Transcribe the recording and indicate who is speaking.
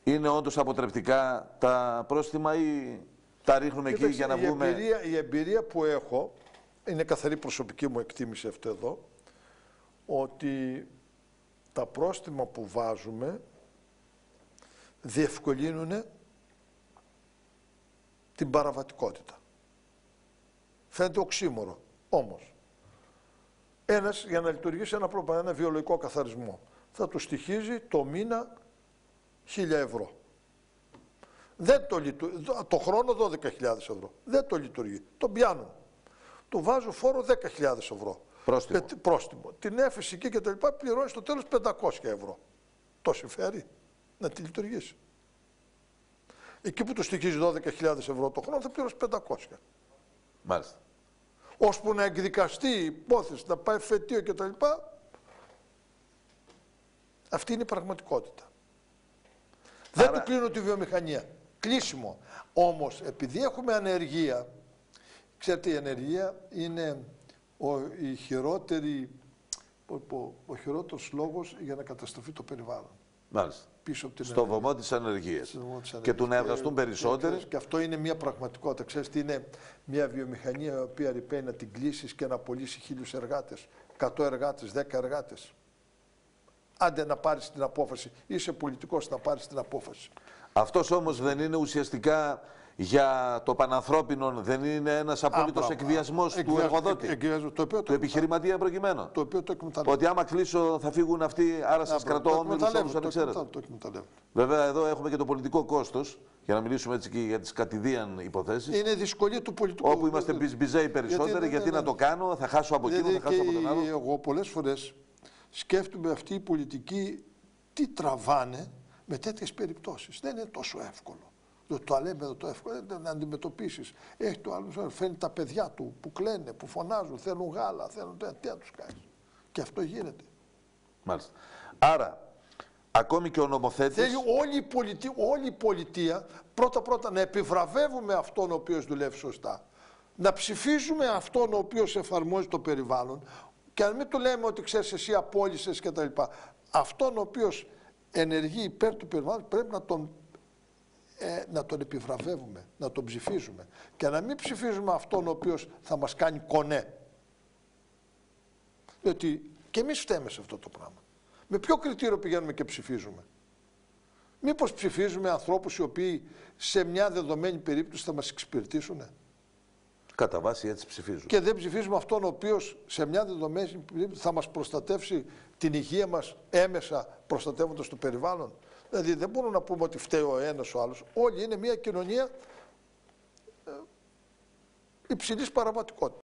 Speaker 1: Είναι όντως αποτρεπτικά τα πρόστιμα ή τα ρίχνουμε εκεί για να βγούμε?
Speaker 2: Η εμπειρία που έχω, είναι καθαρή προσωπική μου εκτίμηση αυτό εδώ, ότι τα πρόστιμα που βάζουμε διευκολύνουν την παραβατικότητα. Φαίνεται οξύμορο, όμως. Ένας για να λειτουργήσει ένα βιολογικό καθαρισμό θα του στοιχίζει το μήνα 1.000 ευρώ. Δεν το χρόνο 12.000 ευρώ. Δεν το λειτουργεί. Τον πιάνουν. Του βάζω φόρο 10.000 ευρώ. Πρόστιμο. Την έφεση εκεί και τα λοιπά πληρώνει στο τέλος 500 ευρώ. Το συμφέρει να τη λειτουργήσει. Εκεί που του στοιχίζει 12.000 ευρώ το χρόνο θα πληρώσει 500.
Speaker 1: Μάλιστα.
Speaker 2: Ώσπου να εκδικαστεί η υπόθεση, να πάει φετίο και τα λοιπά, αυτή είναι η πραγματικότητα. Δεν του κλείνω τη βιομηχανία. Κλείσιμο. Όμως, επειδή έχουμε ανεργία, ξέρετε, η ανεργία είναι ο χειρότερος λόγος για να καταστραφεί το περιβάλλον.
Speaker 1: Μάλιστα. Στο βωμό της ανεργίας. Και του να εργαστούν περισσότεροι.
Speaker 2: Και αυτό είναι μια πραγματικότητα. Ξέρετε, είναι μια βιομηχανία η οποία ρηπαίνει να την κλείσεις και να απολύσει 1.000 εργάτες, 100 εργάτες, 10 εργάτες. Άντε να πάρεις την απόφαση. Είσαι πολιτικός να πάρεις την απόφαση.
Speaker 1: Αυτός όμως δεν είναι ουσιαστικά για το πανανθρώπινο, δεν είναι ένας απόλυτος εκβιασμός του εργοδότη, του επιχειρηματία προκειμένου?
Speaker 2: Το οποίο το εκμεταλλεύεται.
Speaker 1: Ότι άμα κλείσω θα φύγουν αυτοί, άρα σας κρατώ όμιλους όλους ανεξαίρετα. Βέβαια εδώ έχουμε και το πολιτικό κόστος, για να μιλήσουμε έτσι και για τις κατηδίαν υποθέσεις.
Speaker 2: Είναι δυσκολία του πολιτικού.
Speaker 1: Όπου είμαστε μπιζέοι περισσότεροι, γιατί να το κάνω, θα χάσω από εκείνο, θα χάσω από τον άλλο.
Speaker 2: Εγώ πολλές φορές σκέφτομαι αυτοί οι πολιτικοί τι τραβάνε με τέτοιες περιπτώσεις. Δεν είναι τόσο εύκολο. Το λέμε εδώ το εύκολο, να αντιμετωπίσεις. Έχει το άλλο, φέρνει τα παιδιά του που κλαίνε, που φωνάζουν, θέλουν γάλα, θέλουν τι να τους κάνεις. Και αυτό γίνεται.
Speaker 1: Μάλιστα. Άρα, ακόμη και ο νομοθέτης...
Speaker 2: Θέλει όλη η πολιτεία πρώτα να επιβραβεύουμε αυτόν ο οποίος δουλεύει σωστά. Να ψηφίζουμε αυτόν ο οποίος εφαρμόζει το περιβάλλον και να μην του λέμε ότι ξέρεις εσύ απόλυσες κτλ. Αυτόν ο οποίος ενεργεί υπέρ του περιβάλλοντος πρέπει να τον επιβραβεύουμε, να τον ψηφίζουμε και να μην ψηφίζουμε αυτόν ο οποίος θα μας κάνει κονέ. Διότι και εμείς φταίμε σε αυτό το πράγμα. Με ποιο κριτήριο πηγαίνουμε και ψηφίζουμε? Μήπως ψηφίζουμε ανθρώπους οι οποίοι σε μια δεδομένη περίπτωση θα μας εξυπηρετήσουν?
Speaker 1: Κατά βάση έτσι ψηφίζουμε.
Speaker 2: Και δεν ψηφίζουμε αυτόν ο οποίος σε μια δεδομένη περίπτωση θα μας προστατεύσει την υγεία μας έμεσα, προστατεύοντας το περιβάλλον. Δηλαδή δεν μπορούμε να πούμε ότι φταίει ο ένας ο άλλος. Όλοι είναι μια κοινωνία υψηλής παραβατικότητας.